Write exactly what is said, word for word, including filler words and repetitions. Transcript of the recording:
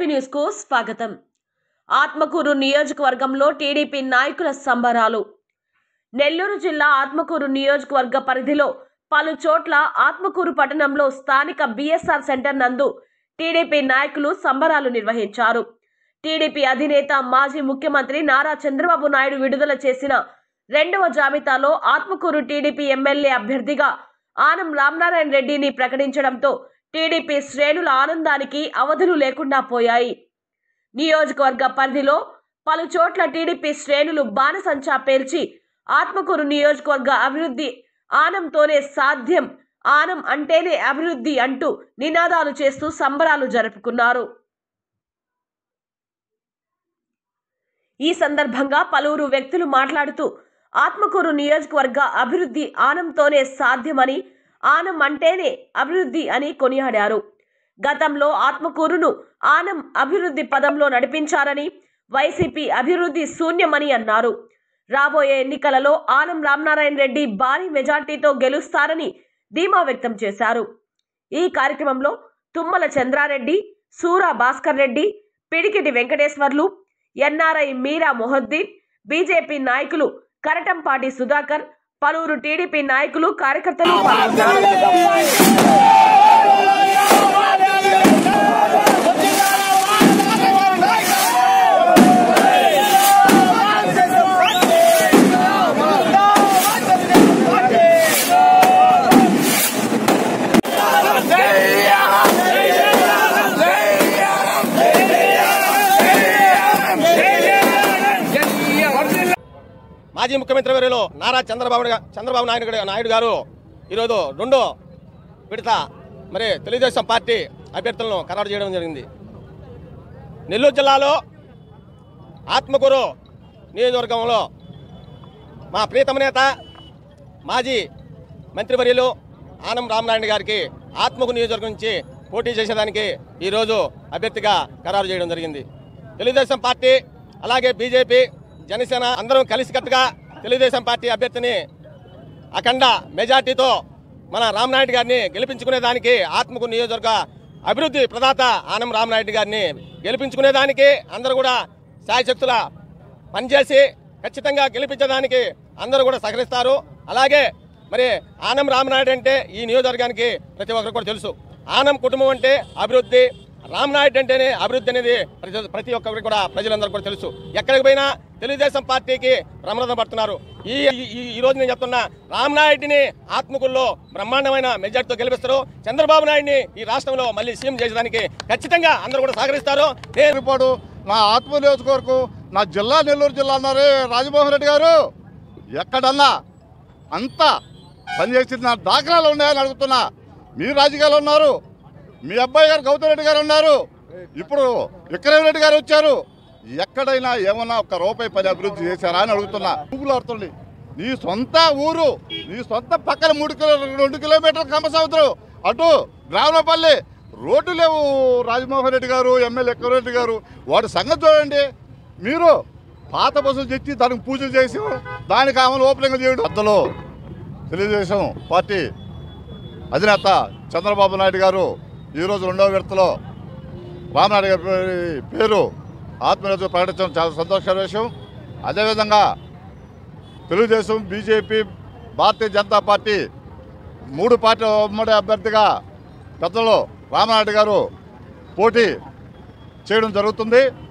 News కు స్వాగతం. ఆత్మకూరు నియోజకవర్గంలో టీడీపీ నాయకుల సంబరాలు. నెల్లూరు జిల్లా ఆత్మకూరు నియోజకవర్గ పరిధిలో పలు చోట్ల ఆత్మకూరు పట్టణంలో స్థానిక బిఎస్ఆర్ సెంటర్ నందు టీడీపీ నాయకులు సంబరాలు నిర్వహించారు. టీడీపీ అధినేత మాజీ ముఖ్యమంత్రి నారా చంద్రబాబు నాయుడు విడుదల చేసిన రెండవ జాబితాలో ఆత్మకూరు టీడీపీ ఎమ్మెల్యే అభ్యర్థిగా ఆనం రామనారాయణ రెడ్డిని ప్రకటించడంతో టీడీపీ శ్రేణుల ఆనందానికి అవధులు లేకుండా పోయాయి. నియోజకవర్గ పరిధిలో పలు చోట్ల టీడీపీ శ్రేణులు బాణసంచా పేల్చి ఆత్మకూరు నియోజకవర్గ అభివృద్ధి ఆనంతోనే సాధ్యం, ఆనం అంటేనే అభివృద్ధి అంటూ నినాదాలు చేస్తూ సంబరాలు జరుపుకున్నారు. ఈ సందర్భంగా పలువురు వ్యక్తులు మాట్లాడుతూ ఆత్మకూరు నియోజకవర్గ అభివృద్ధి ఆనంతోనే సాధ్యమని, ఆనం అంటేనే అభివృద్ధి అని కొనియాడారు. గతంలో ఆత్మకూరును ఆనం అభివృద్ధి పదంలో నడిపించారని, వైసీపీ అభివృద్ధి శూన్యమని అన్నారు. రాబోయే ఎన్నికలలో ఆనం రామనారాయణ రెడ్డి భారీ మెజార్టీతో గెలుస్తారని ధీమా వ్యక్తం చేశారు. ఈ కార్యక్రమంలో తుమ్మల చంద్రారెడ్డి, సూరా భాస్కర్ రెడ్డి, పిడికిటి వెంకటేశ్వర్లు, ఎన్ఆర్ఐ మీరా మొహద్దీన్, బీజేపీ నాయకులు కరటంపాటి సుధాకర్, పలువురు టీడీపీ నాయకులు కార్యకర్తలు పాల్గొన్నారు. మాజీ ముఖ్యమంత్రి వర్యులు నారా చంద్రబాబు చంద్రబాబు నాయుడు నాయుడు గారు ఈరోజు రెండో విడత మరి తెలుగుదేశం పార్టీ అభ్యర్థులను ఖరారు చేయడం జరిగింది. నెల్లూరు జిల్లాలో ఆత్మకూరు నియోజకవర్గంలో మా ప్రియతమ నేత మాజీ మంత్రివర్యులు ఆనం రామనారాయణ గారికి ఆత్మకూరు నియోజకవర్గం నుంచి పోటీ చేసేదానికి ఈరోజు అభ్యర్థిగా ఖరారు చేయడం జరిగింది. తెలుగుదేశం పార్టీ అలాగే బీజేపీ, జనసేన అందరం కలిసికట్టుగా తెలుగుదేశం పార్టీ అభ్యర్థిని అఖండ మెజార్టీతో మన రామనాయుడు గారిని గెలిపించుకునేదానికి, ఆత్మకూరు నియోజకవర్గ అభివృద్ధి ప్రదాత ఆనం రామనాయుడు గారిని గెలిపించుకునేదానికి అందరూ కూడా శాయశక్తుల పనిచేసి ఖచ్చితంగా గెలిపించడానికి అందరూ కూడా సహకరిస్తారు. అలాగే మరి ఆనం రామనాయుడు అంటే ఈ నియోజకవర్గానికి ప్రతి ఒక్కరు కూడా తెలుసు. ఆనం కుటుంబం అంటే అభివృద్ధి, రామనాయుడు అంటేనే అభివృద్ధి అనేది ప్రతి ప్రతి ఒక్కరికి కూడా ప్రజలందరూ కూడా తెలుసు. ఎక్కడికి పోయినా తెలుగుదేశం పార్టీకి ప్రమాదం పడుతున్నారు. ఈ ఈ రోజు నేను చెప్తున్నా, రామనాయుడిని ఆత్మకూరులో బ్రహ్మాండమైన మెజార్టీతో గెలిపిస్తారు. చంద్రబాబు నాయుడిని ఈ రాష్ట్రంలో మళ్ళీ సీఎం చేసేదానికి ఖచ్చితంగా అందరూ కూడా సహకరిస్తారు. నేను నా ఆత్మ నియోజకవర్గం, నా జిల్లా నెల్లూరు జిల్లా అన్నారే రాజమోహన్ రెడ్డి గారు, ఎక్కడన్నా అంతా పనిచేసి నా దాఖలాలు ఉన్నాయని అడుగుతున్నా. మీరు రాజకీయాలు ఉన్నారు, మీ అబ్బాయి గారు గౌతమ్ రెడ్డి గారు ఉన్నారు, ఇప్పుడు విక్రమ్ రెడ్డి గారు వచ్చారు. ఎక్కడైనా ఏమన్నా ఒక్క రూపాయి పని అభివృద్ధి చేశారా అని అడుగుతున్నా. ఊగులు ఆడుతుంది. నీ సొంత ఊరు, నీ సొంత పక్కన మూడు కిలో రెండు కిలోమీటర్ల కంపసముద్రం, అటు గ్రామపల్లి రోడ్డు లేవు. రాజమోహన్ రెడ్డి గారు, ఎమ్మెల్యే విక్రమ్ రెడ్డి గారు, వాడి సంగతి చూడండి. మీరు పాత బస్సులు తెచ్చి దానికి పూజలు చేసి దానికి ఆమెను ఓపెనింగ్ చేయడం. అద్దలో తెలుగుదేశం పార్టీ అధినేత చంద్రబాబు నాయుడు గారు ఈరోజు రెండవ విడతలో రామనాయుడు గారి పేరు ఆత్మనిర్భర్ ప్రకటించడం చాలా సంతోషకర విషయం. అదేవిధంగా తెలుగుదేశం, బీజేపీ, భారతీయ జనతా పార్టీ మూడు పార్టీ ఉమ్మడి అభ్యర్థిగా పెద్దలు రామనాయుడు గారు పోటీ చేయడం జరుగుతుంది.